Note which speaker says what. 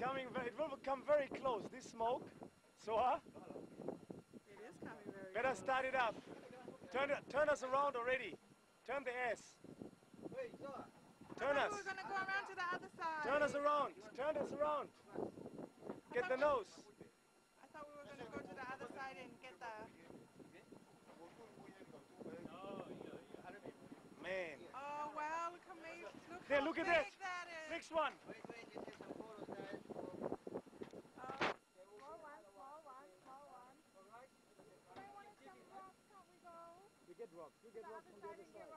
Speaker 1: coming. It will come very close. This smoke. So,
Speaker 2: It is coming very
Speaker 1: better
Speaker 2: close.
Speaker 1: start it up. Turn us around already. Turn the ass. Turn
Speaker 2: I thought
Speaker 1: us.
Speaker 2: we were going to go around to the other side.
Speaker 1: Turn us around. Turn us around. Get the nose.
Speaker 2: I thought we were going to go to the other side and get the...
Speaker 1: Man.
Speaker 2: Oh, wow, look how big,
Speaker 1: There,
Speaker 2: how
Speaker 1: look at
Speaker 2: big
Speaker 1: that.
Speaker 2: that is.
Speaker 1: Next one.
Speaker 2: Oh.
Speaker 3: Small one, small one, small one. I want to jump rocks, can't we go?
Speaker 1: We get rocks. We
Speaker 3: To the other side and get rocks.